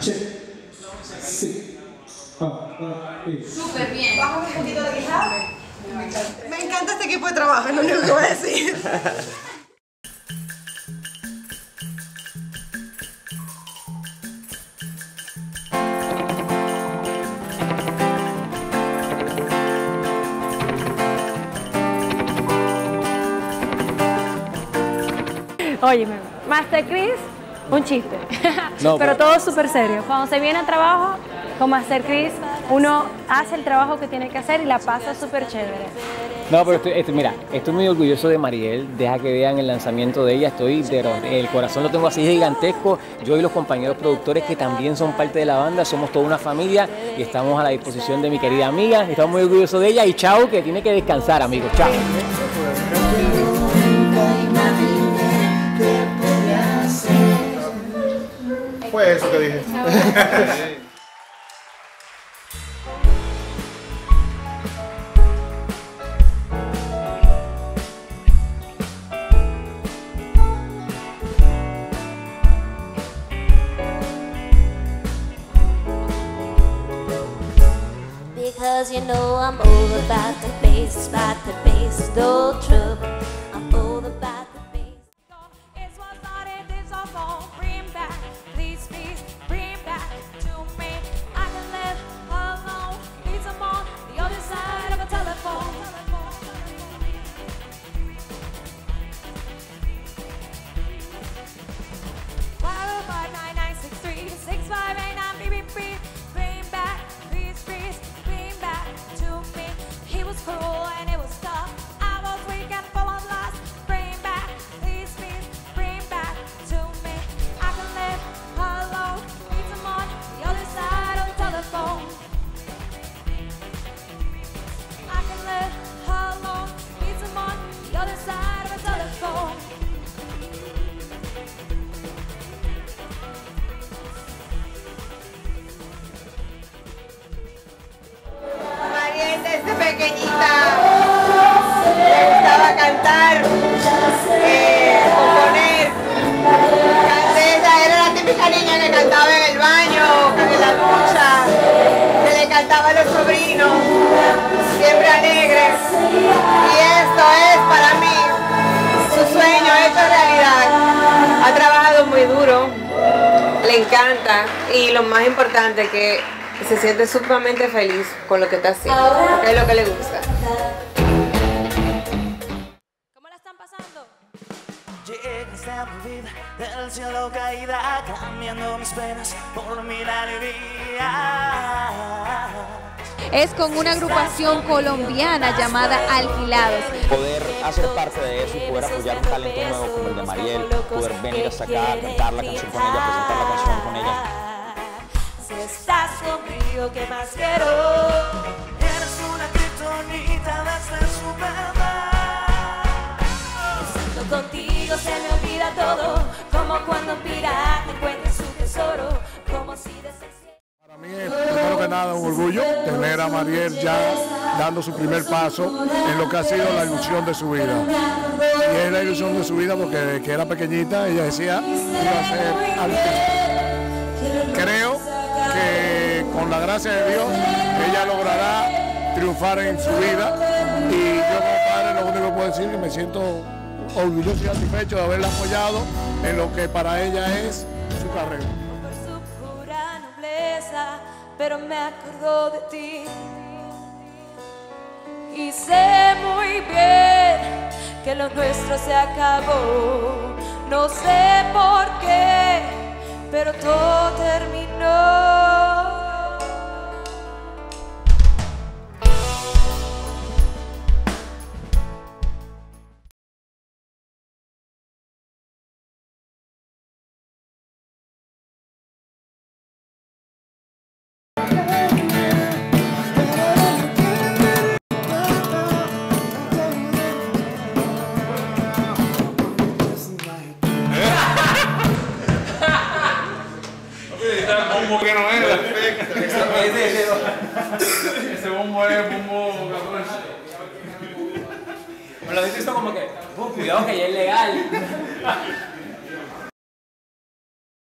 Sí. Súper bien. Bájame un poquito la guitarra. Me encanta este equipo de trabajo, es lo único que voy a decir. Óyeme, Master Chris, un chiste, No, pero todo súper serio. Cuando se viene a trabajo con Master Chris, uno hace el trabajo que tiene que hacer y la pasa súper chévere. No, pero mira, estoy muy orgulloso de Mariel. Deja que vean el lanzamiento de ella. El corazón lo tengo así gigantesco. Yo y los compañeros productores que también son parte de la banda, somos toda una familia y estamos a la disposición de mi querida amiga. Estamos muy orgullosos de ella y chao, que tiene que descansar, amigos. Chao. Fue eso que dije. Because you know I'm all about the bass, no trouble. I'm all about the bass. It's what started this all for. Bring back, please, bring back to me. I can live alone, need someone the other side of a telephone. 505-9963-6589, bring back, please, bring back to me. He was cruel and it was tough. I was weak and full of lust. Bring back, please, bring back to me. I can live alone, need someone the other side of the telephone. I can live alone, need someone the other side of the telephone. Mariel desde pequeñita le gustaba cantar, componer. Ella era la típica niña que cantaba en el baño, en la ducha, que le cantaba a los sobrinos, siempre alegre. Y esto es para mí su sueño hecho realidad. Ha trabajado muy duro, le encanta y lo más importante que se siente sumamente feliz con lo que está haciendo, que es lo que le gusta. ¿Cómo la están pasando? Llegaste a mi vida del cielo caída, cambiando mis penas por mi alegría. Es con una agrupación colombiana llamada Alquilados. Poder hacer parte de eso y poder apoyar un talento nuevo como el de Mariel, poder venir hasta acá, cantar la canción con ella, presentar la canción con ella. Si estás conmigo, ¿qué más quiero? Eres una kriptonita desde su verdad. Estando contigo se me olvida todo, como cuando un pirata encuentra su tesoro, como si Para mí es, primero que nada, un orgullo tener a Mariel ya dando su primer paso en lo que ha sido la ilusión de su vida. Y es la ilusión de su vida porque desde que era pequeñita ella decía que iba a ser artista. Creo que con la gracia de Dios ella logrará triunfar en su vida y yo como padre lo único que puedo decir es que me siento orgulloso y satisfecho de haberla apoyado en lo que para ella es su carrera. por su pura nobleza, pero me acordó de ti. Y sé muy bien que lo nuestro se acabó, no sé por qué, pero todo terminó. Bombo que no era. Ese bombo es bombo 14. Me lo dices esto como que, cuidado que ya es legal.